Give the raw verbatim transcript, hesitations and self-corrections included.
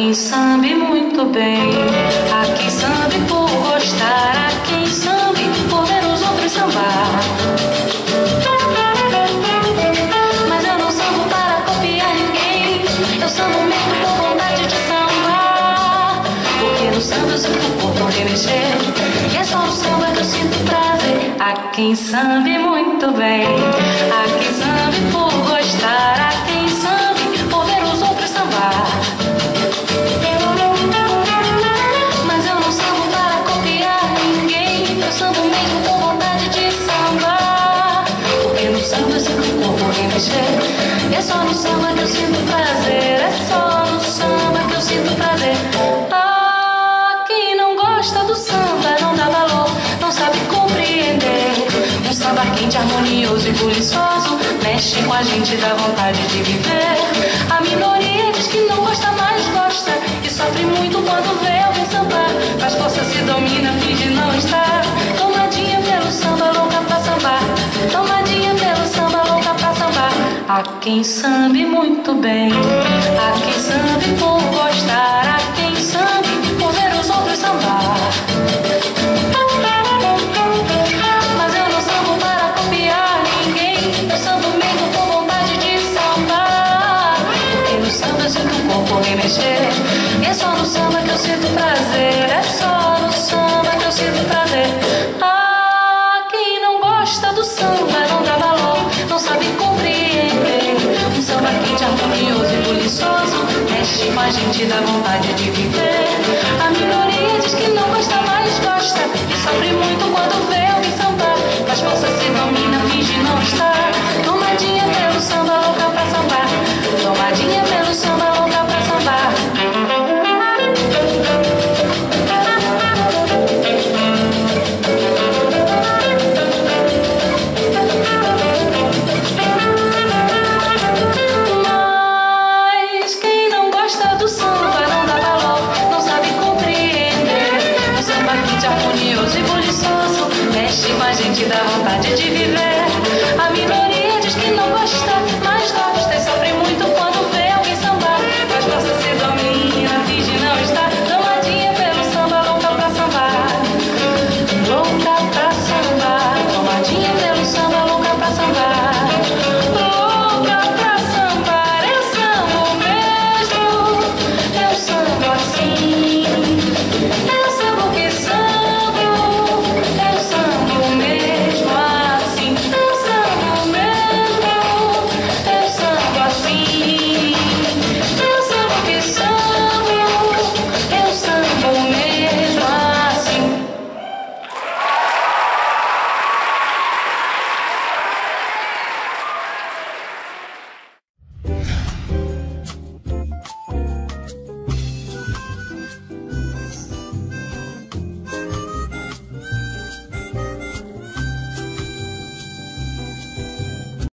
quem sabe muito bem, a quem sabe por gostar, a quem sabe por ver os outros sambar. Mas eu não sambo para copiar ninguém, eu sambo mesmo com vontade de sambar. Porque no samba eu sinto o corpo remexer, e é só no samba que eu sinto prazer. A quem sabe muito bem, a quem sabe por gostar, a quem sabe por ver os outros sambar. Mas eu não sambo para copiar ninguém, eu sambo mesmo com vontade de sambar. Porque no samba eu sinto o corpo remexer, e é só no samba que eu sinto prazer, é só no samba que eu sinto prazer. Ah, quem não gosta do samba não dá valor, não sabe compreender. Um samba quente, harmonioso e buliçoso mexe com a gente, dá vontade de viver. A minoria diz que não gosta, mas gosta, e sofre muito quando vê alguém sambar. Faz força, se domina, finge não estar. Tomadinha pelo samba, louca pra sambar. Tomadinha pelo samba, louca pra sambar. A quem sabe muito bem, a quem sabe por gostar, a quem sabe por ver os outros sambar. Mas eu não sambo para copiar ninguém, eu sambo mesmo com vontade de sambar. Porque no samba eu sinto o corpo remexer, e é só no samba que eu sinto prazer, é só no samba que eu sinto prazer. Ah, quem não gosta do samba não dá valor, não sabe compreender. Um samba quente, harmonioso e buliçoso mexe com a gente, dá vontade de viver. A minoria diz que não gosta, mas gosta, e sofre muito quando vê alguém sambar. Faz força, se não